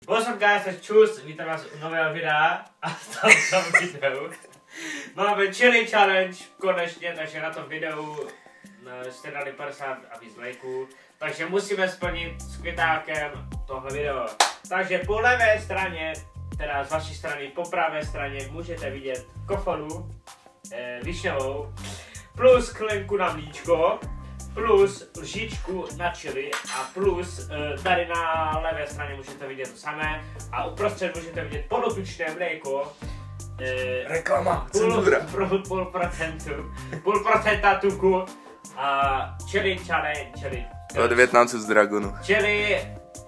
What's up guys, tak čus, vítám vás u nového videa a v tomto videu máme chili challenge konečně, takže na tom videu jste dali 50 a víc lajků, takže musíme splnit s květákem tohle video. Takže po levé straně, teda z vaší strany po pravé straně můžete vidět kofolu višňovou plus klenku na mlíčko plus lžičku na chili a plus tady na levé straně můžete vidět to samé a uprostřed můžete vidět polotučné mléko. Reklama, cenzura. Půl procenta tuku a chili challenge. Od Vietnamců z Dragonu. Chili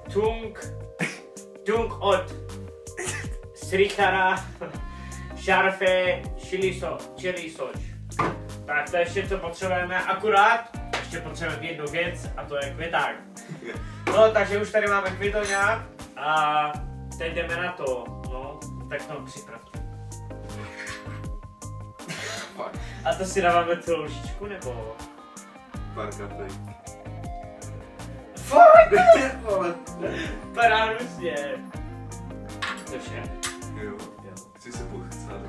tung od Srichara Sharfe chili sauce. Tak to je vše, co potřebujeme, akurát ještě potřebujeme jednu věc a to je květák. No, takže už tady máme květoňák a teď jdeme na to, no, tak to připravte. A to si dáváme tu lžičku, nebo? Pár kapek. Fakt! To je hnusně. To je vše? Jo. Chci se pochcát.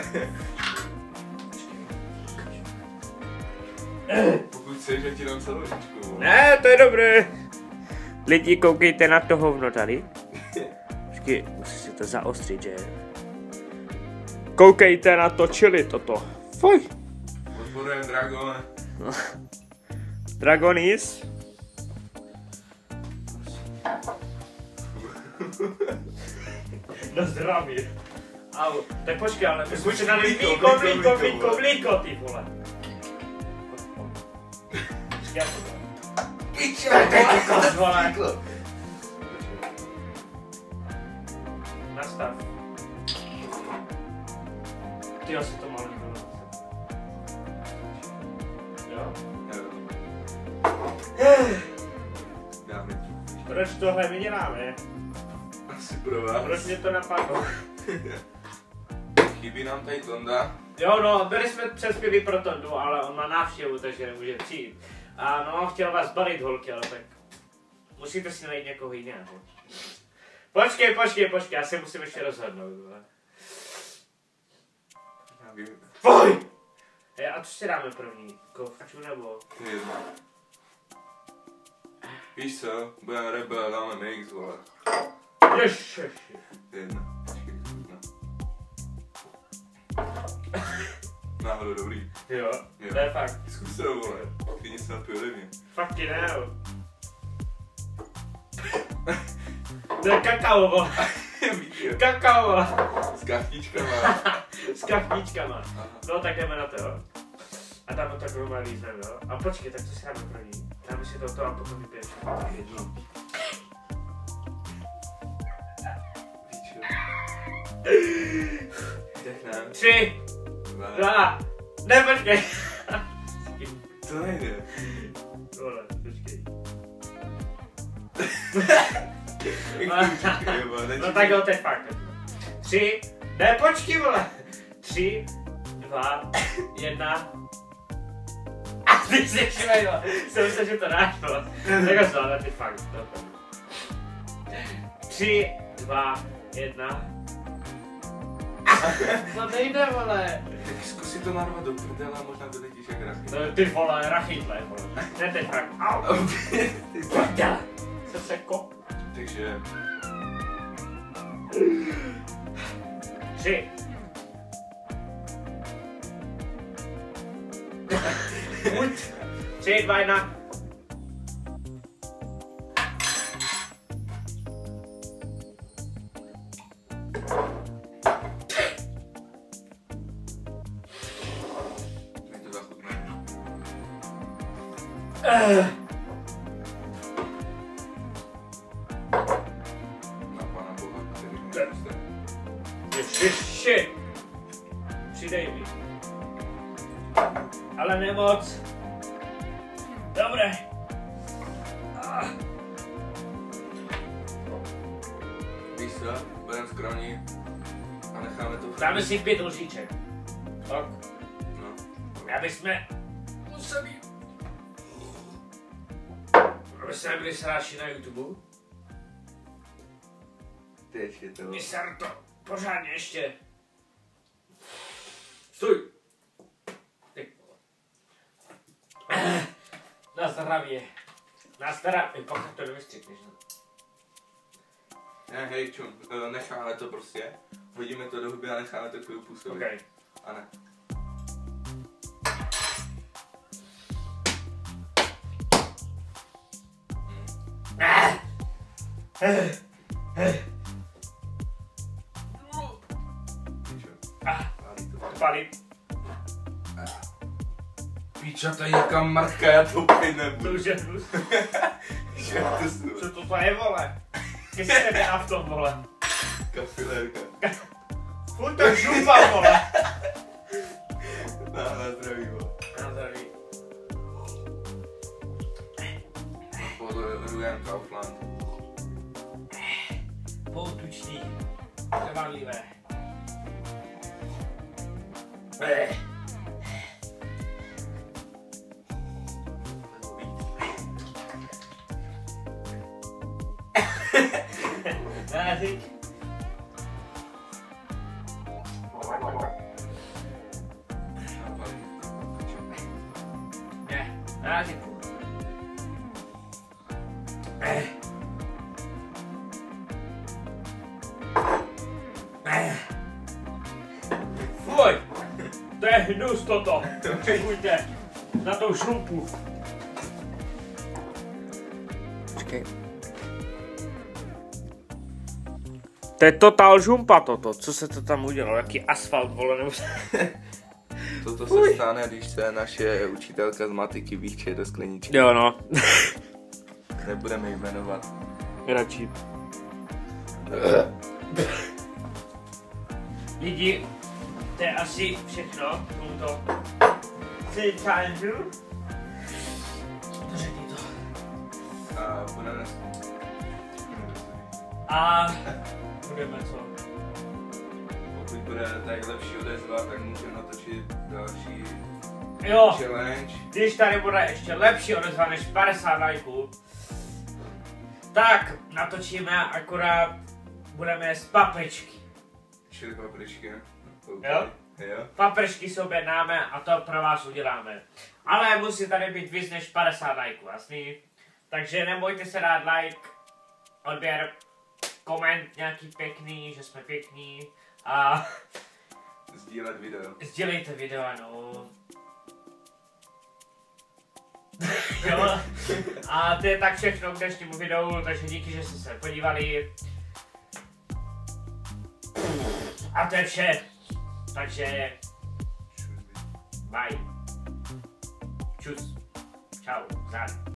Pokud chceš, že ti dám celou lžičku. Ne, to je dobré. Lidi, koukejte na to hovno tady. Počkej, musí se to zaostřit, že? Koukejte na to chili toto. Fuj. Podporujem Dragon. Dragonis. Na zdraví. Au, tak počkej, ale my jsme dali mlíko, ty vole. Piče, vole. Nastav. Ty asi to malo líbilo. Jo? Dáme ti. Proč tohle my děláme? Asi pro vás. Proč mě to napadlo? Chybí nám tady Tonda. Jo no, byli jsme přes chvíli pro Tondu, ale on má návštěvu, takže nemůže přijít. A no, chtěl vás balit holky, ale tak musíte si najít někoho jiného. Počkej, já si musím ještě rozhodnout. Fuj! A co si dáme první? Kovču nebo? Jedno. Víš co, budeme rebel, dáme mix, vole. Ježiši. Jedno. Náhodou dobrý. Jo, to je fakt. Zkus to, vole. Ty nic napiju ode mě. Fakt ne, jo. To je kakao, vole. Kakao, vole. S kachtičkama. S kachtičkama. No tak jdeme na to, jo. A dáme takovou malý zem, jo. A počkej, tak co si dáme první? Dáme si toto a potom vypijeme. Jedno. Dechnám. 3, 2, ne, počkej. To nejde. Vole, počkej. No tak jo, teď fakt. 3, ne, počkej, vole. 3, 2, 1. A ty jsi švej, vole. Jsem se, že to dáš, vole. Tak ho zvládne, ty fakt. 3, 2, 1. To nejde, vole. Tak zkus si to narvat do prdele a možná vyletíš jak rachy. No, ty vole, rachytle, vole. Ne, teď fakt. Au. Ty prdele. Jsem se kop. Takže... 3. Buď. 3, 2, 1. Je to zachutné. Na Pána Boha, který mi nepuste. Ježiši. Přidej mi. Ale nemoc. Dobré. Víš co, budeme skromní a necháme to... Dáme si 5 lžiček. Tak. No. Aby jsme museli... Aby jsme byli sráči na YouTube. Teče to. Vyser to. Pořádně ještě. Stůj. Na zdraví. Na zdraví. Pokud to nevystřikneš. Ne, hej, čum, necháme to prostě. Hodíme to do huby a necháme to chvíli působit. Okay. A ne. Palí. Píča, to je jaká mrtka, já to úplně To nebudu. už je hnus. Co Co to je, vole? Kyselina v tom, vole. Kafilérka. Furt to župa, vole. Na zdraví, vole. Na zdraví. Podrujem Kaufland. Poutučný. Trvanlivé. Názik. Ne, názik. Fuj! To je hnus toto. Čekujte. Na tou šrumpu. Počkej. To je totál žumpa toto. Co se to tam udělalo? Jaký asfalt, vole, nebo... Toto se stane, když se naše učitelka z matiky vychče do skleničky. Jo, no. Nebudeme ji jmenovat. Radši. Lidi, to je asi všechno k tomuto challengeu. Řekni to. A budeme... A budeme co? Pokud bude tady lepší odezva, tak můžeme natočit další Jo, challenge. když tady bude ještě lepší odezva než 50 lajků, tak natočíme, akorát budeme jíst papričky. Čili papričky. Jo? Jo. Papričky si objednáme a to pro vás uděláme. Ale musí tady být víc než 50 lajků, jasný? Takže nebojte se dát like, odběr, koment nějaký pěkný, že jsme pěkní a Sdílet video. sdělejte video, no. Jo. A to je tak všechno k dnešnímu videu, takže díky, že jste se podívali. A to je vše. Takže bye. Čus. Čau. Zdar.